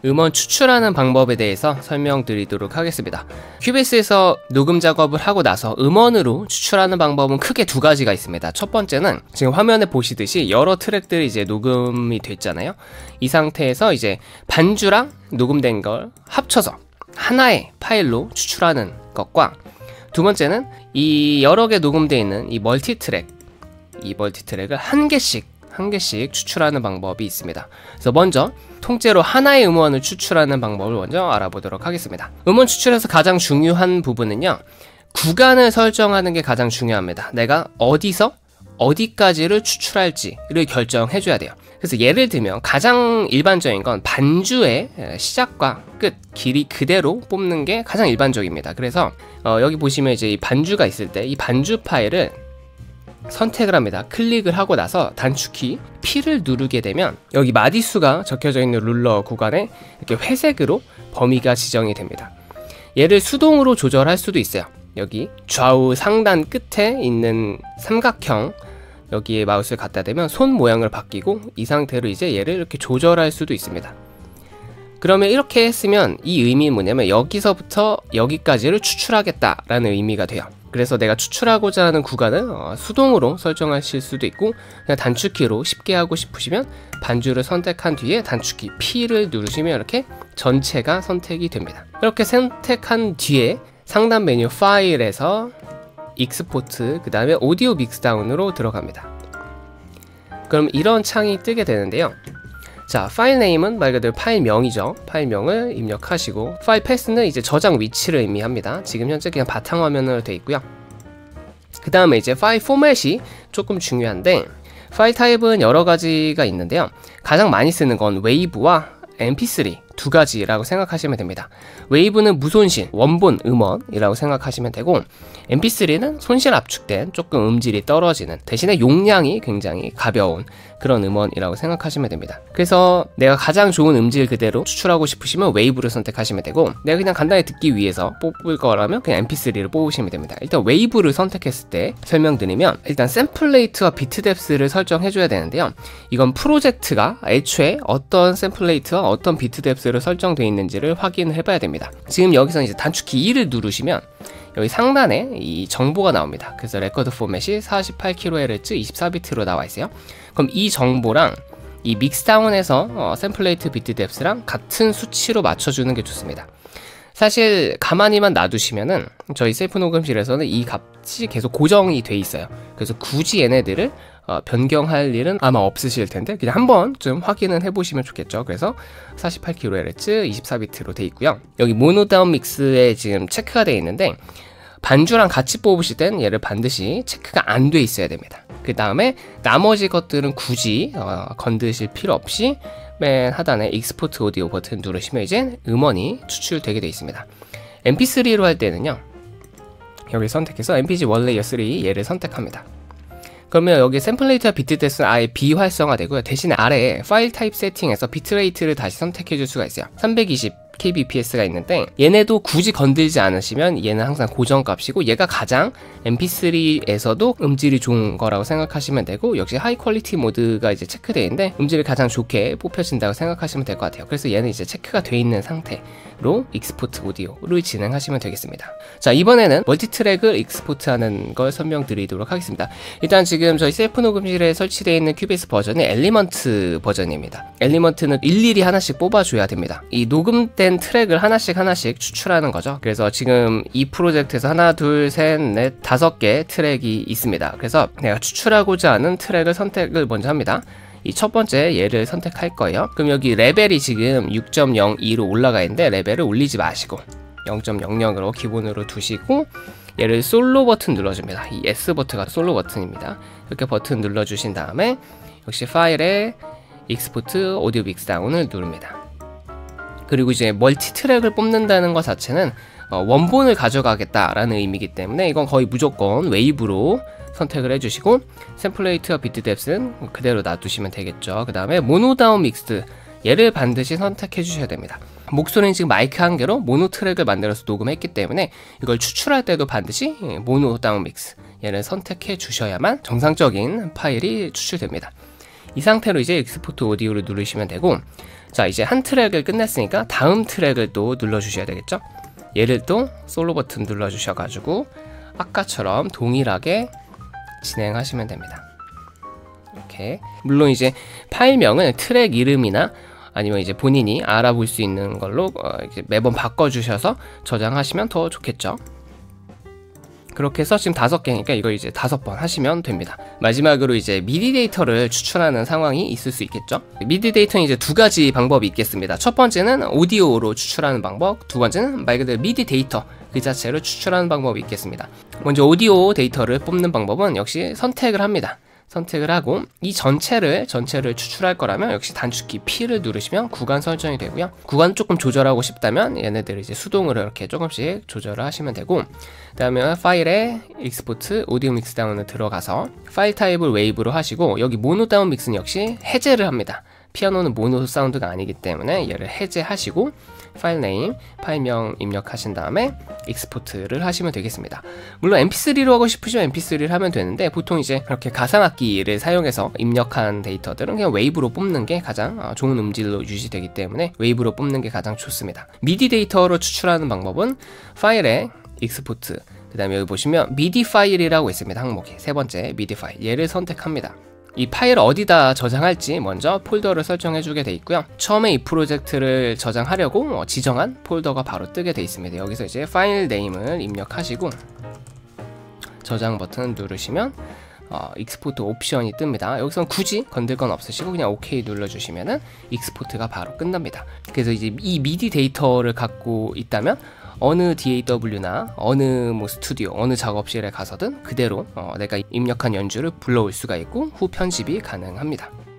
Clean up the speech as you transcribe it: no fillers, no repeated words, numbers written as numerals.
음원 추출하는 방법에 대해서 설명드리도록 하겠습니다. 큐베이스에서 녹음 작업을 하고 나서 음원으로 추출하는 방법은 크게 두 가지가 있습니다. 첫 번째는 지금 화면에 보시듯이 여러 트랙들이 이제 녹음이 됐잖아요. 이 상태에서 이제 반주랑 녹음된 걸 합쳐서 하나의 파일로 추출하는 것과, 두 번째는 이 여러 개 녹음되어 있는 이 멀티트랙을 한 개씩 추출하는 방법이 있습니다. 그래서 먼저 통째로 하나의 음원을 추출하는 방법을 먼저 알아보도록 하겠습니다. 음원 추출에서 가장 중요한 부분은요, 구간을 설정하는 게 가장 중요합니다. 내가 어디서 어디까지를 추출할지를 결정해 줘야 돼요. 그래서 예를 들면 가장 일반적인 건 반주의 시작과 끝 길이 그대로 뽑는 게 가장 일반적입니다. 그래서 여기 보시면 이제 이 반주가 있을 때 이 반주 파일을 선택을 합니다. 클릭을 하고 나서 단축키 P를 누르게 되면 여기 마디수가 적혀져 있는 룰러 구간에 이렇게 회색으로 범위가 지정이 됩니다. 얘를 수동으로 조절할 수도 있어요. 여기 좌우 상단 끝에 있는 삼각형, 여기에 마우스를 갖다 대면 손 모양을 바뀌고 이 상태로 이제 얘를 이렇게 조절할 수도 있습니다. 그러면 이렇게 했으면 이 의미는 뭐냐면 여기서부터 여기까지를 추출하겠다라는 의미가 돼요. 그래서 내가 추출하고자 하는 구간을 수동으로 설정하실 수도 있고, 그냥 단축키로 쉽게 하고 싶으시면 반주를 선택한 뒤에 단축키 P를 누르시면 이렇게 전체가 선택이 됩니다. 이렇게 선택한 뒤에 상단 메뉴 파일에서 익스포트, 그 다음에 오디오 믹스다운으로 들어갑니다. 그럼 이런 창이 뜨게 되는데요. 자, 파일 네임은 말 그대로 파일명이죠. 파일명을 입력하시고, 파일 패스는 이제 저장 위치를 의미합니다. 지금 현재 그냥 바탕화면으로 되어 있고요. 그 다음에 이제 파일 포맷이 조금 중요한데, 파일 타입은 여러 가지가 있는데요. 가장 많이 쓰는 건 웨이브와 mp3 두 가지라고 생각하시면 됩니다. 웨이브는 무손실, 원본 음원이라고 생각하시면 되고, mp3는 손실 압축된 조금 음질이 떨어지는, 대신에 용량이 굉장히 가벼운 그런 음원이라고 생각하시면 됩니다. 그래서 내가 가장 좋은 음질 그대로 추출하고 싶으시면 웨이브를 선택하시면 되고, 내가 그냥 간단히 듣기 위해서 뽑을 거라면 그냥 mp3를 뽑으시면 됩니다. 일단 웨이브를 선택했을 때 설명드리면, 일단 샘플 레이트와 비트 뎁스를 설정해 줘야 되는데요. 이건 프로젝트가 애초에 어떤 샘플 레이트와 어떤 비트 뎁스로 설정되어 있는지를 확인해 봐야 됩니다. 지금 여기서 이제 단축키 2를 누르시면 여기 상단에 이 정보가 나옵니다. 그래서 레코드 포맷이 48kHz 24비트로 나와 있어요. 그럼 이 정보랑 이 믹스다운에서 샘플레이트 비트 뎁스랑 같은 수치로 맞춰주는 게 좋습니다. 사실 가만히만 놔두시면은 저희 셀프 녹음실에서는 이 값이 계속 고정이 돼 있어요. 그래서 굳이 얘네들을 변경할 일은 아마 없으실 텐데, 그냥 한번 좀 확인은 해보시면 좋겠죠. 그래서 48kHz 24비트로 돼 있고요. 여기 모노다운 믹스에 지금 체크가 되어 있는데, 반주랑 같이 뽑으실 땐 얘를 반드시 체크가 안 돼 있어야 됩니다. 그 다음에 나머지 것들은 굳이 건드실 필요 없이 맨 하단에 익스포트 오디오 버튼 누르시면 이제 음원이 추출되게 되어 있습니다. mp3로 할 때는요, 여기 선택해서 mpg 원레이어 3 얘를 선택합니다. 그러면 여기 샘플레이트와 비트 뎁스는 아예 비활성화되고요. 대신에 아래에 파일 타입 세팅에서 비트레이트를 다시 선택해 줄 수가 있어요. 320kbps가 있는데, 얘네도 굳이 건들지 않으시면 얘는 항상 고정값이고, 얘가 가장 mp3에서도 음질이 좋은 거라고 생각하시면 되고, 역시 하이 퀄리티 모드가 이제 체크되어 있는데 음질이 가장 좋게 뽑혀진다고 생각하시면 될 것 같아요. 그래서 얘는 이제 체크가 되어 있는 상태로 익스포트 오디오를 진행하시면 되겠습니다. 자, 이번에는 멀티트랙을 익스포트하는 걸 설명드리도록 하겠습니다. 일단 지금 저희 셀프 녹음실에 설치되어 있는 큐베이스 버전이 엘리먼트 버전입니다. 엘리먼트는 일일이 하나씩 뽑아줘야 됩니다. 이 녹음된 트랙을 하나씩 추출하는 거죠. 그래서 지금 이 프로젝트에서 하나, 둘, 셋, 넷, 5개 트랙이 있습니다. 그래서 내가 추출하고자 하는 트랙을 선택을 먼저 합니다. 이 첫 번째 얘를 선택할 거예요. 그럼 여기 레벨이 지금 6.02로 올라가 있는데, 레벨을 올리지 마시고 0.00으로 기본으로 두시고, 얘를 솔로 버튼 눌러줍니다. 이 S 버튼가 솔로 버튼입니다. 이렇게 버튼 눌러주신 다음에 역시 파일에 익스포트 오디오 믹스다운을 누릅니다. 그리고 이제 멀티 트랙을 뽑는다는 것 자체는 원본을 가져가겠다라는 의미이기 때문에 이건 거의 무조건 웨이브로 선택을 해주시고, 샘플레이트와 비트 뎁스는 그대로 놔두시면 되겠죠. 그 다음에 모노다운 믹스, 얘를 반드시 선택해 주셔야 됩니다. 목소리는 지금 마이크 한 개로 모노 트랙을 만들어서 녹음했기 때문에 이걸 추출할 때도 반드시 모노다운 믹스, 얘를 선택해 주셔야만 정상적인 파일이 추출됩니다. 이 상태로 이제 익스포트 오디오를 누르시면 되고, 자 이제 한 트랙을 끝냈으니까 다음 트랙을 또 눌러주셔야 되겠죠. 얘를 또 솔로 버튼 눌러주셔가지고 아까처럼 동일하게 진행하시면 됩니다. 이렇게. 물론 이제 파일명은 트랙 이름이나 아니면 이제 본인이 알아볼 수 있는 걸로 이제 매번 바꿔주셔서 저장하시면 더 좋겠죠. 그렇게 해서 지금 5개니까 이걸 이제 5번 하시면 됩니다. 마지막으로 이제 미디 데이터를 추출하는 상황이 있을 수 있겠죠. 미디 데이터는 이제 2가지 방법이 있겠습니다. 첫 번째는 오디오로 추출하는 방법, 두 번째는 말 그대로 미디 데이터 그 자체를 추출하는 방법이 있겠습니다. 먼저 오디오 데이터를 뽑는 방법은 역시 선택을 합니다. 선택을 하고 이 전체를 추출할 거라면 역시 단축키 P를 누르시면 구간 설정이 되고요. 구간 조금 조절하고 싶다면 얘네들을 이제 수동으로 이렇게 조금씩 조절을 하시면 되고, 그 다음에 파일에 익스포트 오디오 믹스 다운을 들어가서 파일 타입을 웨이브로 하시고, 여기 모노 다운 믹스는 역시 해제를 합니다. 피아노는 모노 사운드가 아니기 때문에 얘를 해제하시고 파일 네임, 파일명 입력하신 다음에 익스포트를 하시면 되겠습니다. 물론 mp3로 하고 싶으시면 mp3를 하면 되는데, 보통 이제 그렇게 가상악기를 사용해서 입력한 데이터들은 그냥 웨이브로 뽑는 게 가장 좋은 음질로 유지되기 때문에 웨이브로 뽑는 게 가장 좋습니다. 미디 데이터로 추출하는 방법은 파일에 익스포트, 그 다음에 여기 보시면 미디 파일이라고 있습니다. 항목이 세 번째 미디 파일, 얘를 선택합니다. 이 파일을 어디다 저장할지 먼저 폴더를 설정해 주게 돼 있고요. 처음에 이 프로젝트를 저장하려고 지정한 폴더가 바로 뜨게 돼 있습니다. 여기서 이제 파일 네임을 입력하시고 저장 버튼 누르시면 익스포트 옵션이 뜹니다. 여기서는 굳이 건들 건 없으시고 그냥 OK 눌러주시면은 익스포트가 바로 끝납니다. 그래서 이제 이 미디 데이터를 갖고 있다면 어느 DAW나 어느 뭐 스튜디오, 어느 작업실에 가서든 그대로 내가 입력한 연주를 불러올 수가 있고 후 편집이 가능합니다.